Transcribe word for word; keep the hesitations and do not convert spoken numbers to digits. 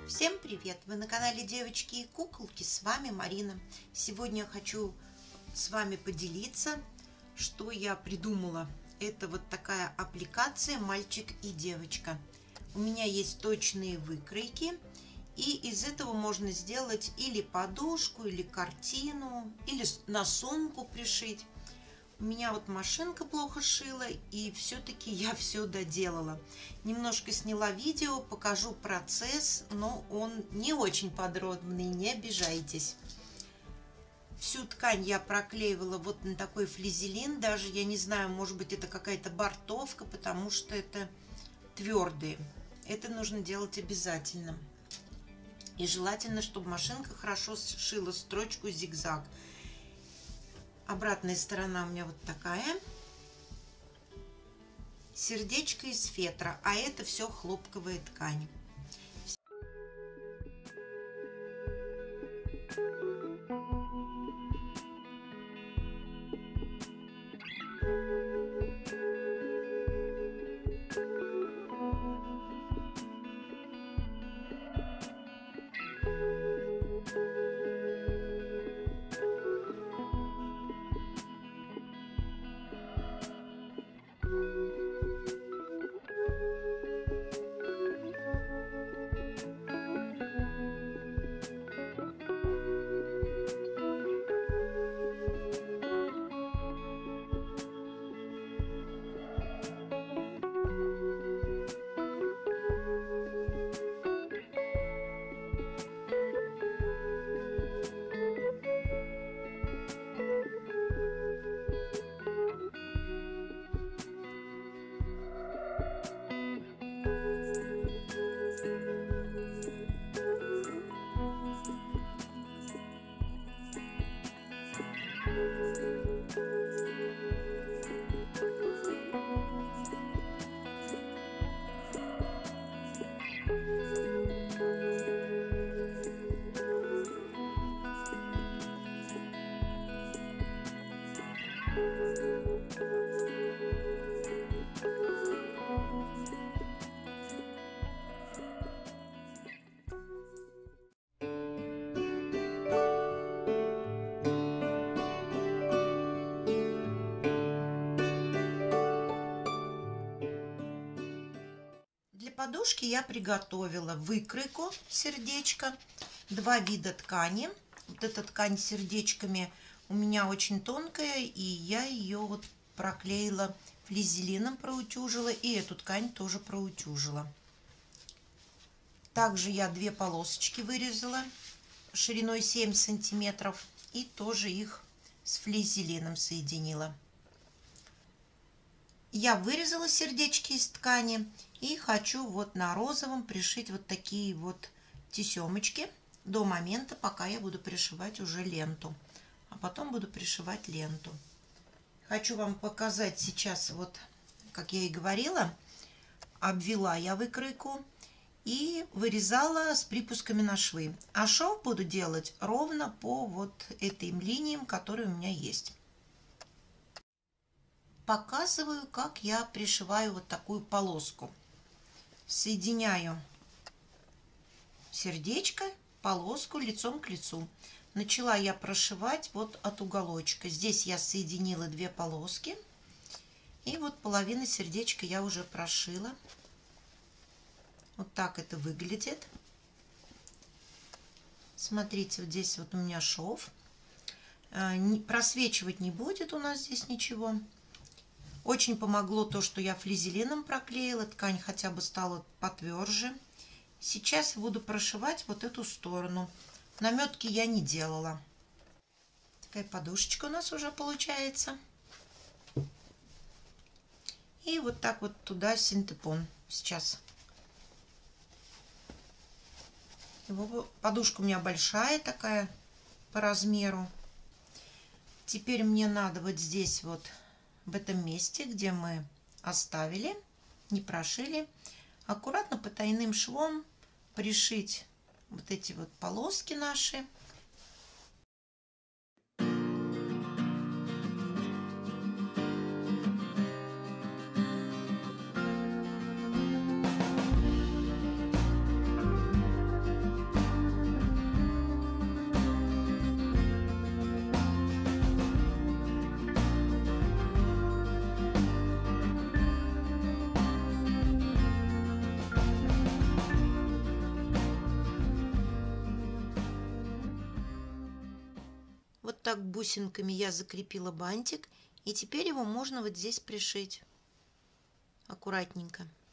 Всем привет! Вы на канале Девочки и Куколки, с вами Марина. Сегодня я хочу с вами поделиться, что я придумала. Это вот такая аппликация «Мальчик и девочка». У меня есть точные выкройки, и из этого можно сделать или подушку, или картину, или на сумку пришить. У меня вот машинка плохо шила, и все-таки я все доделала. Немножко сняла видео, покажу процесс, но он не очень подробный, не обижайтесь. Всю ткань я проклеивала вот на такой флизелин, даже я не знаю, может быть это какая-то бортовка, потому что это твердые. Это нужно делать обязательно. И желательно, чтобы машинка хорошо сшила строчку зигзаг. Обратная сторона у меня вот такая. Сердечко из фетра, а это все хлопковая ткань. Для подушки я приготовила выкройку сердечко, два вида ткани. Вот эта ткань с сердечками у меня очень тонкая, и я ее вот проклеила флизелином, проутюжила, и эту ткань тоже проутюжила. Также я две полосочки вырезала шириной семь сантиметров и тоже их с флизелином соединила. Я вырезала сердечки из ткани и хочу вот на розовом пришить вот такие вот тесемочки до момента, пока я буду пришивать уже ленту. А потом буду пришивать ленту. Хочу вам показать сейчас, вот как я и говорила, обвела я выкройку и вырезала с припусками на швы. А шов буду делать ровно по вот этим линиям, которые у меня есть. Показываю, как я пришиваю вот такую полоску. Соединяю сердечко, полоску лицом к лицу. Начала я прошивать вот от уголочка. Здесь я соединила две полоски. И вот половина сердечка я уже прошила. Вот так это выглядит. Смотрите, вот здесь вот у меня шов. Просвечивать не будет у нас здесь ничего. Очень помогло то, что я флизелином проклеила, ткань хотя бы стала потверже. Сейчас буду прошивать вот эту сторону. Наметки я не делала. Такая подушечка у нас уже получается. И вот так вот туда синтепон сейчас. Его, подушка у меня большая такая по размеру. Теперь мне надо вот здесь вот, в этом месте, где мы оставили, не прошили, аккуратно потайным швом пришить вот эти вот полоски наши. так бусинками я закрепила бантик. И теперь его можно вот здесь пришить аккуратненько.